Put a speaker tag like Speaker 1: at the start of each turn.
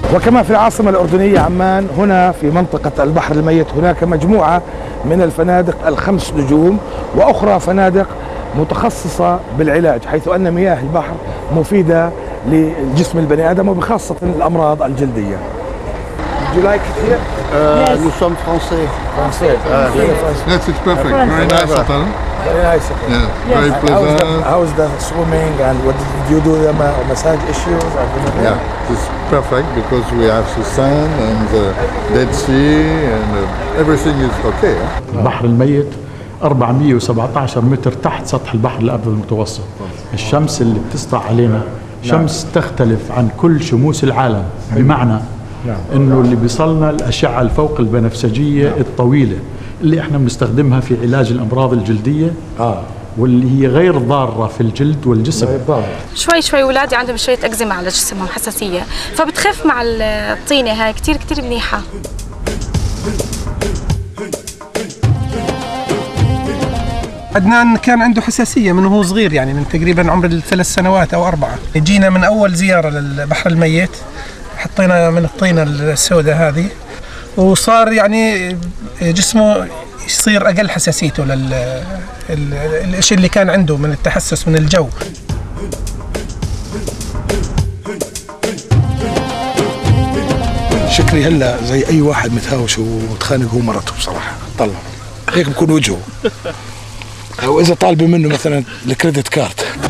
Speaker 1: وكما في العاصمة الأردنية عمان، هنا في منطقة البحر الميت هناك مجموعة من الفنادق الخمس نجوم وأخرى فنادق متخصصة بالعلاج، حيث أن مياه البحر مفيدة لجسم البني آدم وبخاصة الأمراض الجلدية. Do you like it here?
Speaker 2: Nous sommes français.
Speaker 1: Français.
Speaker 3: Yes, it's perfect. Very nice hotel.
Speaker 1: Very nice.
Speaker 3: Yeah, very pleasant.
Speaker 1: How's the swimming and what did you do the massage issues?
Speaker 3: Yeah, it's perfect because we have the sand and the Dead Sea and everything is okay.
Speaker 4: البحر الميت 417 متر تحت سطح البحر الأبيض المتوسط. الشمس اللي بتسطع علينا شمس تختلف عن كل شموس العالم، بمعنى انه اللي بيصلنا الاشعه الفوق البنفسجيه الطويله اللي احنا بنستخدمها في علاج الامراض الجلديه واللي هي غير ضاره في الجلد والجسم.
Speaker 5: شوي شوي اولادي عندهم شويه اكزيما على جسمهم، حساسيه، فبتخف مع الطينه هاي كثير منيحه.
Speaker 6: عدنان كان عنده حساسية من وهو صغير، يعني من تقريبا عمر ال3 سنوات أو 4. جينا من أول زيارة للبحر الميت، حطينا من الطينة السوداء هذه، وصار يعني جسمه يصير أقل حساسيته للشيء اللي كان عنده من التحسس من الجو.
Speaker 1: شكلي هلا زي أي واحد متهاوش ومتخانق هو مرته بصراحة، طلع هيك بكون وجهه. أو إذا طالبة منه مثلا الكريدت كارد.